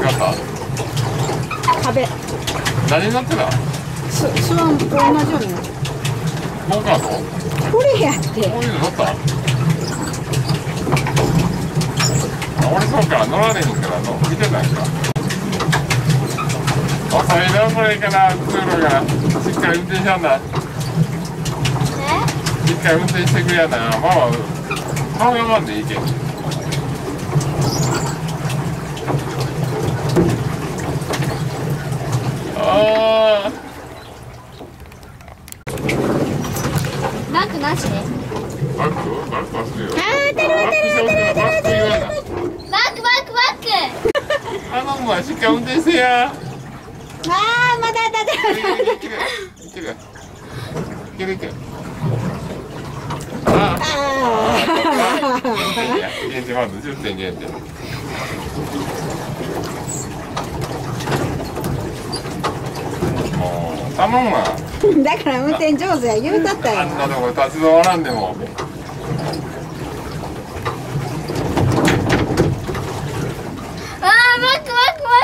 かった？ 壁。 何になってた？ スワンと同じようになってる。 ゴーカート？ これやって。 こういうの乗った？俺そうか、乗られへんから見てないか。遅いなこれから通路がしっかり運転しやんな。しっかり運転してくれやな。まあ顔がまんでいいけん。あバックなしで。 バックはするよ。 当たる。 バック言わな。 バック。 頼むわ、しっかり運転せや。 まだ。 いける。減点まず10点減点。もう頼むわ。 だから運転上手や言うたったよ。 あんなとこ立ち止まらんでも。 バック。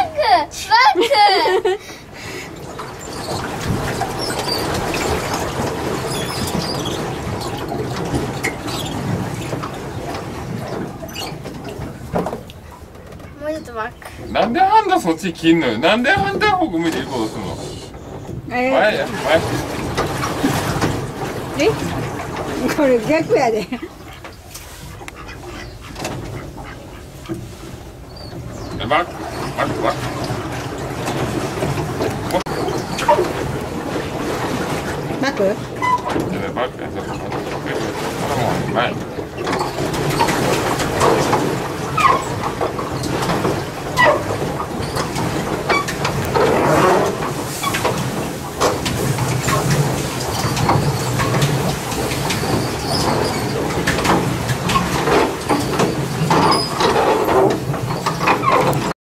もうちょっとバック。 なんでハンダそっち切んのよ。なんでハンダ方向向いて行こうとするの。前や。 これ逆やで。 バック。 バック？ バックや。前。